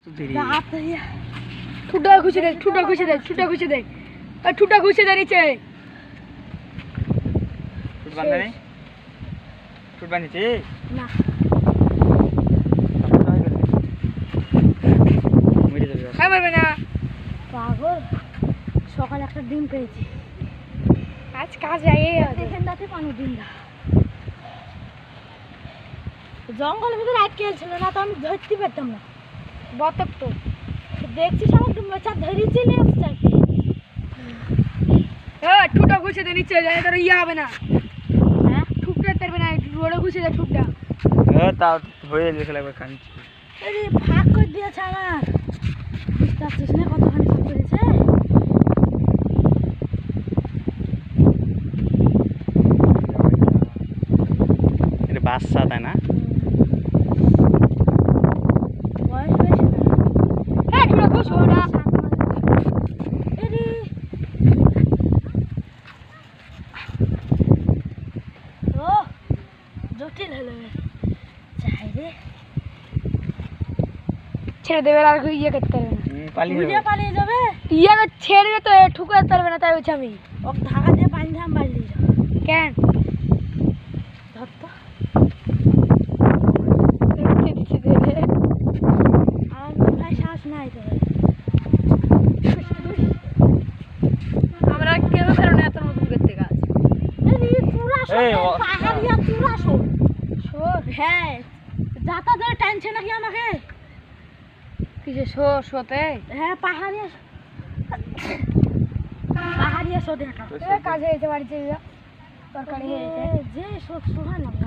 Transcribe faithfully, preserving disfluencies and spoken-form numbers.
ठुटा घुसे दे ठुटा घुसे दे ठुटा घुसे दे ठुटा घुसे दे नीचे ठुट बांधा नहीं ठुट बांधी थी ना मेरी तो क्या मरबे ना पागल সকালে একটা ডিম পেয়েছি আজ কাজে আইয়ে দেখেন দাতে পানি ডিমটা জঙ্গলের ভিতরে আটকে ছিল না তো আমি ধরতে পারতাম না বতক তো দেখছি সব বাচ্চা ধরে চলে আসছে হ্যাঁ ঠুটা ঘুষে দে নিচে যায় তোর ইয়া হবে না হ্যাঁ ঠুকটা পারবে না রোডে ঘুষে দে ঠুকটা হ্যাঁ তাও হয়ে গেছে লাগবে কাঞ্চি আরে ভাগ করে দিয়েছে আমার বুঝতে পারছিস না কতখানি ভাগ করেছে এটা বাচ্চা তাই না ছেড়ে দেবে আর ইয়ে করতে পারবে না পালিয়ে পালিয়ে যাবে ইয়াকে ছেড়ে দে তো ঠুকাতে পারবে না তাই হচ্ছে আমি ও ঢাকা দিয়ে পানি ধাম বাড়ি কেন ধর তো আমার ভাই শ্বাস নাই তো আমরা কেউ ফেরো না তোর মতন করতে গাছ পাহাড়িয়া চূড়া শোন শোন হ্যাঁ যাতা ধরে টানছে নাকি আমাকে কিসে শো শোতে হ্যাঁ পাহাড়িয়া পাহাড়িয়া শো দেখা কাজ হয়েছে বাড়িতে তরকারি হয়েছে যে শো সোহান